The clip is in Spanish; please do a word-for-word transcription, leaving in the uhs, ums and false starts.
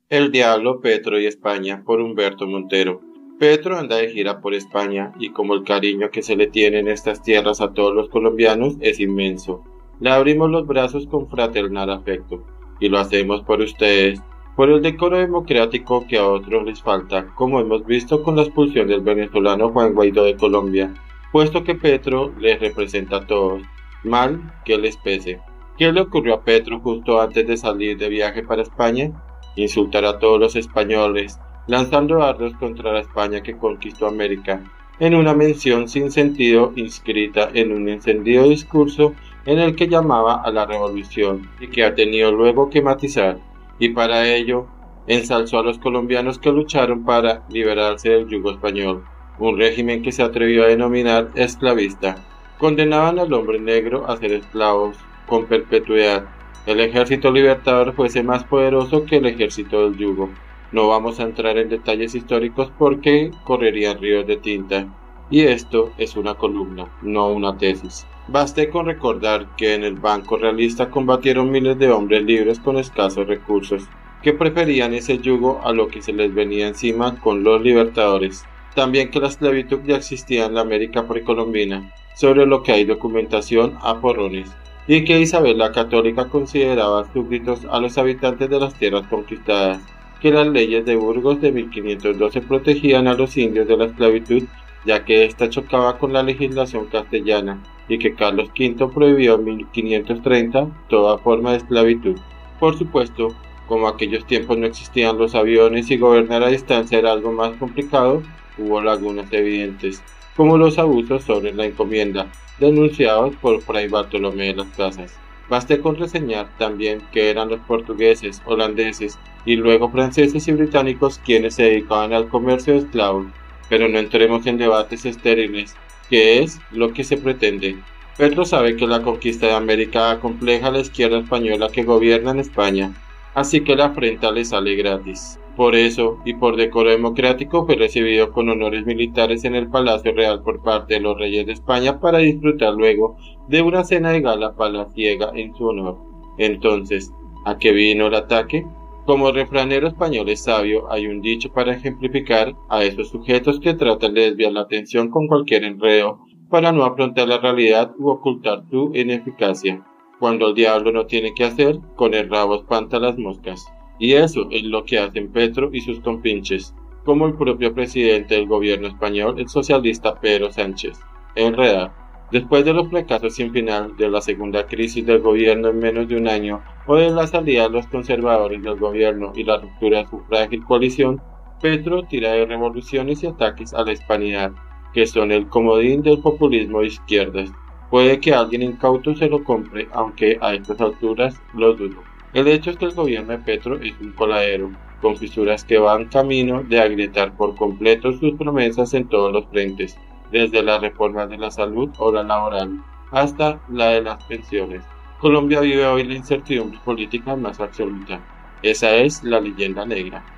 El Diablo, Petro y España por Humberto Montero. Petro anda de gira por España y como el cariño que se le tiene en estas tierras a todos los colombianos es inmenso, le abrimos los brazos con fraternal afecto y lo hacemos por ustedes, por el decoro democrático que a otros les falta, como hemos visto con la expulsión del venezolano Juan Guaidó de Colombia, puesto que Petro les representa a todos, mal que les pese. ¿Qué le ocurrió a Petro justo antes de salir de viaje para España? Insultar a todos los españoles, lanzando dardos contra la España que conquistó América, en una mención sin sentido inscrita en un encendido discurso en el que llamaba a la revolución y que ha tenido luego que matizar, y para ello ensalzó a los colombianos que lucharon para liberarse del yugo español, un régimen que se atrevió a denominar esclavista. Condenaban al hombre negro a ser esclavos con perpetuidad. El ejército libertador fuese más poderoso que el ejército del yugo. No vamos a entrar en detalles históricos porque correrían ríos de tinta. Y esto es una columna, no una tesis. Baste con recordar que en el banco realista combatieron miles de hombres libres con escasos recursos, que preferían ese yugo a lo que se les venía encima con los libertadores. También que la esclavitud ya existía en la América precolombina, sobre lo que hay documentación a porrones, y que Isabel la Católica consideraba súbditos a los habitantes de las tierras conquistadas, que las leyes de Burgos de mil quinientos doce protegían a los indios de la esclavitud, ya que ésta chocaba con la legislación castellana, y que Carlos quinto prohibió en mil quinientos treinta toda forma de esclavitud. Por supuesto, como aquellos tiempos no existían los aviones y gobernar a distancia era algo más complicado, hubo lagunas evidentes, como los abusos sobre la encomienda, denunciados por Fray Bartolomé de las Casas. Baste con reseñar también que eran los portugueses, holandeses y luego franceses y británicos quienes se dedicaban al comercio de esclavos, pero no entremos en debates estériles, que es lo que se pretende. Petro sabe que la conquista de América acompleja a la izquierda española que gobierna en España, así que la afrenta le sale gratis. Por eso, y por decoro democrático, fue recibido con honores militares en el Palacio Real por parte de los reyes de España para disfrutar luego de una cena de gala palaciega en su honor. Entonces, ¿a qué vino el ataque? Como el refranero español es sabio, hay un dicho para ejemplificar a esos sujetos que tratan de desviar la atención con cualquier enredo para no afrontar la realidad u ocultar su ineficacia. Cuando el diablo no tiene que hacer, con el rabo espanta las moscas. Y eso es lo que hacen Petro y sus compinches, como el propio presidente del gobierno español, el socialista Pedro Sánchez. Enredar. Después de los fracasos sin final de la segunda crisis del gobierno en menos de un año, o de la salida de los conservadores del gobierno y la ruptura de su frágil coalición, Petro tira de revoluciones y ataques a la hispanidad, que son el comodín del populismo de izquierdas. Puede que alguien incauto se lo compre, aunque a estas alturas lo dudo. El hecho es que el gobierno de Petro es un coladero, con fisuras que van camino de agrietar por completo sus promesas en todos los frentes, desde las reformas de la salud o la laboral, hasta la de las pensiones. Colombia vive hoy la incertidumbre política más absoluta. Esa es la leyenda negra.